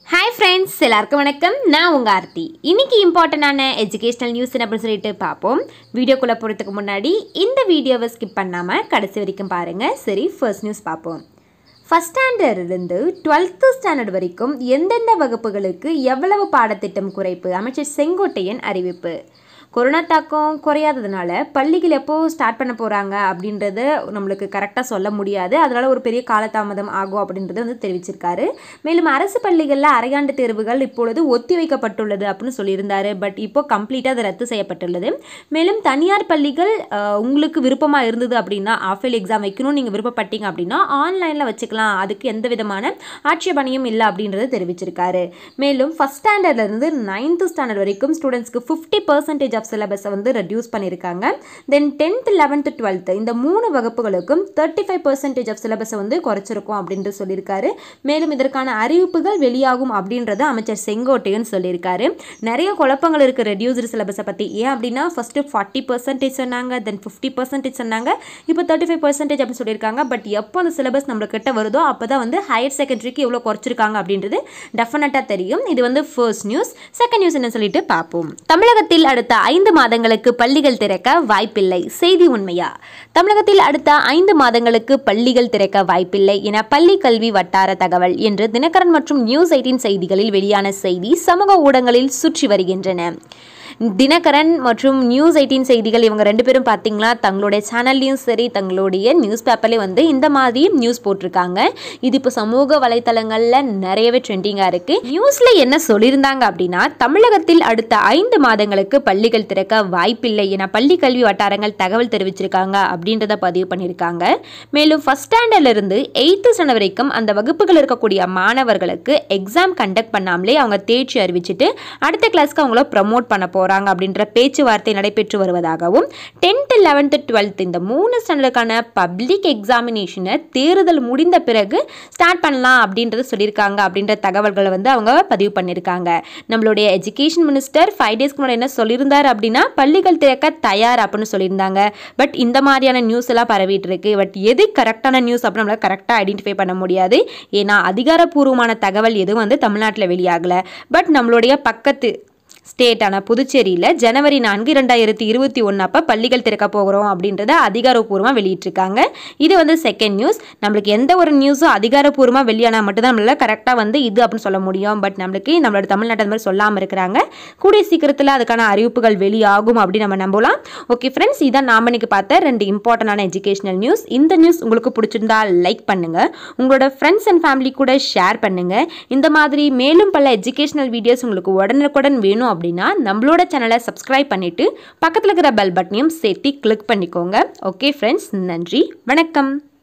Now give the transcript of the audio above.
Hi friends, எல்லாருக்கும் வணக்கம். நான் உங்க ஆர்த்தி. இன்னைக்கு இம்பார்ட்டன்டான எஜுகேஷனல் நியூஸ் என்ன சொல்லிட்டு பாப்போம். வீடியோக்குள்ள போறதுக்கு முன்னாடி இந்த வீடியோவை ஸ்கிப் பண்ணாம கடைசி வரைக்கும் பாருங்க. சரி, ஃபர்ஸ்ட் நியூஸ் பாப்போம். ஃபர்ஸ்ட் ஸ்டாண்டர்ட்ல இருந்து 12th ஸ்டாண்டர்ட் வரைக்கும் எந்தெந்த வகுப்புகளுக்கு எவ்வளவு பாடத்திட்டம் குறைப்பு அமைச்சர் செங்கோட்டையன் அறிவிப்பு. கொரோனா தாக்கம் குறையாததுனால பள்ளிகள் எப்போ ஸ்டார்ட் பண்ண போகிறாங்க அப்படின்றது நம்மளுக்கு கரெக்டாக சொல்ல முடியாது. அதனால் ஒரு பெரிய காலதாமதம் ஆகும் அப்படின்றத வந்து தெரிவிச்சிருக்காரு. மேலும் அரசு பள்ளிகளில் அரையாண்டு தேர்வுகள் இப்பொழுது ஒத்தி வைக்கப்பட்டுள்ளது அப்படின்னு சொல்லியிருந்தாரு. பட் இப்போ கம்ப்ளீட்டாக அது ரத்து செய்யப்பட்டுள்ளது. மேலும் தனியார் பள்ளிகள் உங்களுக்கு விருப்பமாக இருந்தது அப்படின்னா ஆஃபேல் எக்ஸாம் வைக்கணும் நீங்கள் விருப்பப்பட்டீங்க அப்படின்னா ஆன்லைனில் வச்சுக்கலாம். அதுக்கு எந்த விதமான ஆட்சேபனையும் இல்லை அப்படின்றத தெரிவிச்சிருக்காரு. மேலும் ஃபஸ்ட் ஸ்டாண்டர்ட்லேருந்து 9th ஸ்டாண்டர்ட் வரைக்கும் ஸ்டூடெண்ட்ஸ்க்கு 50% ஆஃப் சிலபஸை வந்து ரெடியூஸ் பண்ணியிருக்காங்க. தென் 10th 11th 12th இந்த 3 வகுப்புகளுக்கும் 35% ஆஃப் சிலபஸை வந்து குறைச்சிருக்கும் அப்படின்ட்டு சொல்லியிருக்காரு. மேலும் இதற்கான அறிவிப்புகள் வெளியாகும் அப்படின்றத அமைச்சர் செங்கோட்டையன் சொல்லியிருக்காரு. நிறைய குழப்பங்கள் இருக்குது ரெடியூஸ்டு சிலபஸை பற்றி. ஏன் அப்படின்னா ஃபஸ்ட்டு 40% சொன்னாங்க, தென் 50% சொன்னாங்க, இப்போ 35% அப்படின்னு சொல்லியிருக்காங்க. பட் எப்போ அந்த சிலபஸ் நம்மளுக்கிட்ட வருதோ அப்போ தான் வந்து ஹையர் செகண்டரிக்கு எவ்வளோ குறைச்சிருக்காங்க அப்படின்றது டெஃபினட்டாக தெரியும். இது வந்து ஃபர்ஸ்ட் நியூஸ். செகண்ட் நியூஸ் என்ன சொல்லிட்டு பார்ப்போம். தமிழகத்தில் அடுத்த 5 மாதங்களுக்கு பள்ளிகள் திறக்க வாய்ப்பில்லை. செய்தி உண்மையா? தமிழகத்தில் அடுத்த 5 மாதங்களுக்கு பள்ளிகள் திறக்க வாய்ப்பில்லை என பள்ளி கல்வி வட்டார தகவல் என்று தினகரன் மற்றும் News18 செய்திகளில் வெளியான செய்தி சமூக ஊடகங்களில் சுற்றி வருகின்றன. தினகரன் மற்றும் News18 செய்திகள் இவங்க 2 பேரும் பார்த்தீங்களா தங்களுடைய சேனல்லையும் சரி தங்களுடைய நியூஸ் பேப்பர்லேயும் வந்து இந்த மாதிரி நியூஸ் போட்டிருக்காங்க. இது இப்போ சமூக வலைத்தளங்களில் நிறையவே ட்ரெண்டிங்காக இருக்குது. நியூஸில் என்ன சொல்லியிருந்தாங்க அப்படின்னா தமிழகத்தில் அடுத்த 5 மாதங்களுக்கு பள்ளிகள் திறக்க வாய்ப்பில்லை என பள்ளி கல்வி வட்டாரங்கள் தகவல் தெரிவிச்சிருக்காங்க அப்படின்றத பதிவு பண்ணியிருக்காங்க. மேலும் ஃபஸ்ட் ஸ்டாண்டர்ட்லேருந்து 8th ஸ்டாண்டர்ட் வரைக்கும் அந்த வகுப்புகள் இருக்கக்கூடிய மாணவர்களுக்கு எக்ஸாம் கண்டக்ட் பண்ணாமலே அவங்க தேர்ச்சி அறிவிச்சிட்டு அடுத்த கிளாஸ்க்கு அவங்கள ப்ரமோட் பண்ண போகிறாங்க அப்படின்ற பேச்சுவார்த்தை நடைபெற்று வருவதாகவும் 10th 11th 12th இந்த 3 ஸ்டாண்டர்டுக்கான பப்ளிக் எக்ஸாமினேஷனை தேர்தல் முடிந்த பிறகு ஸ்டார்ட் பண்ணலாம் அப்படின்றத சொல்லியிருக்காங்க அப்படின்ற தகவல்களை வந்து அவங்க பதிவு பண்ணியிருக்காங்க. நம்மளுடைய எஜுகேஷன் மினிஸ்டர் 5 டேஸ்க்கு முன்னாடி என்ன சொல்லியிருந்தார் அப்படின்னா பள்ளிகள் திறக்க தயார் அப்படின்னு சொல்லியிருந்தாங்க. பட் இந்த மாதிரியான நியூஸ் எல்லாம் பரவிட்டு இருக்கு. பட் எது கரெக்டான நியூஸ் அப்படின்னு நம்மளால கரெக்டாக ஐடென்டிஃபை பண்ண முடியாது. ஏன்னா அதிகாரப்பூர்வமான தகவல் எதுவும் வந்து தமிழ்நாட்டில் வெளியாகலை. பட் நம்மளுடைய பக்கத்து ஸ்டேட்டான புதுச்சேரியில் ஜனவரி 4 2021 அப்போ பள்ளிகள் திறக்க போகிறோம் அப்படின்றத அதிகாரப்பூர்வமாக வெளியிட்டிருக்காங்க. இது வந்து செகண்ட் நியூஸ். நம்மளுக்கு எந்த ஒரு நியூஸும் அதிகாரப்பூர்வமாக வெளியானால் மட்டும்தான் நம்மளால் கரெக்டாக வந்து இது அப்படின்னு சொல்ல முடியும். பட் நம்மளோட தமிழ்நாட்டு மாதிரி சொல்லாமல் இருக்கிறாங்க. கூடிய சீக்கிரத்தில் அதுக்கான அறிவிப்புகள் வெளியாகும் அப்படின்னு நம்ம நம்பலாம். ஓகே ஃப்ரெண்ட்ஸ், இதான் நாம் இன்னைக்கு பார்த்த 2 இம்பார்ட்டன்டான எஜுகேஷனல் நியூஸ். இந்த நியூஸ் உங்களுக்கு பிடிச்சிருந்தா லைக் பண்ணுங்கள், உங்களோட ஃப்ரெண்ட்ஸ் அண்ட் ஃபேமிலி கூட ஷேர் பண்ணுங்கள். இந்த மாதிரி மேலும் பல எஜுகேஷனல் வீடியோஸ் உங்களுக்கு உடனுக்குடன் வேணும் அப்படின்னா நம்மளோட சேனலை சப்ஸ்கிரைப் பண்ணிட்டு பக்கத்தில் இருக்கிற பெல் பட்டனையும் சேர்த்து கிளிக் பண்ணிக்கோங்க. ஓகே ஃப்ரெண்ட்ஸ், நன்றி, வணக்கம்.